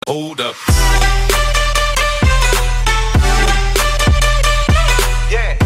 Hold up. Yeah.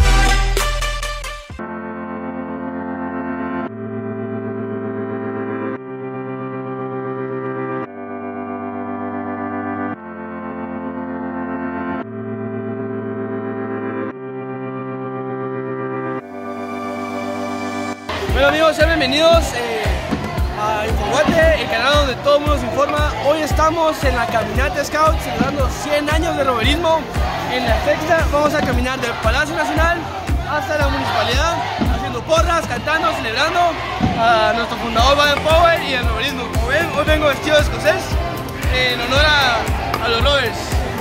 Bueno amigos, sean bienvenidos a Infoguate, el canal donde todo el mundo se informa. Hoy estamos en la Caminata Scout celebrando 100 años de roverismo. En la sexta vamos a caminar del Palacio Nacional hasta la Municipalidad, haciendo porras, cantando, celebrando a nuestro fundador Baden Powell y el roverismo. Como ven, hoy vengo vestido de escocés en honor a los rovers.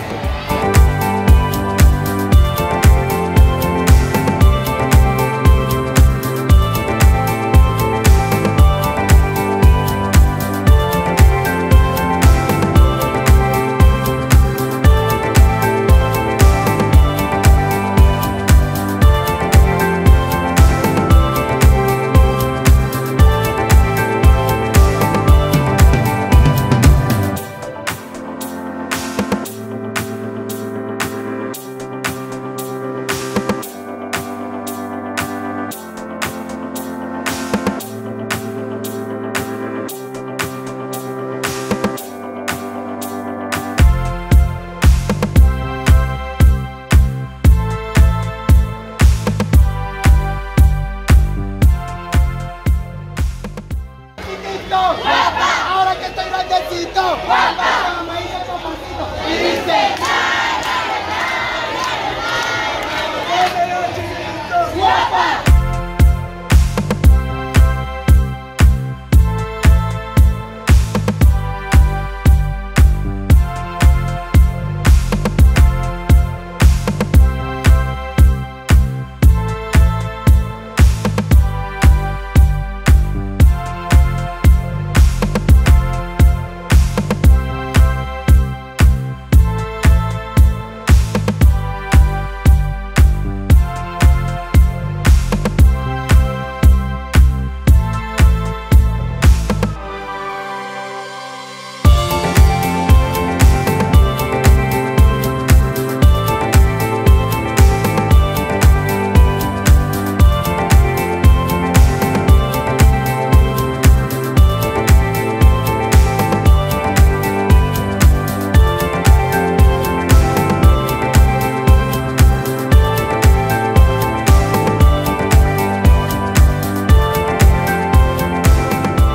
Ahora que estoy grandecito, guapa, me hice papacito y dice, guapa.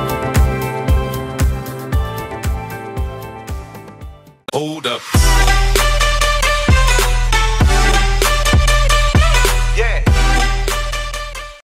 Hold up.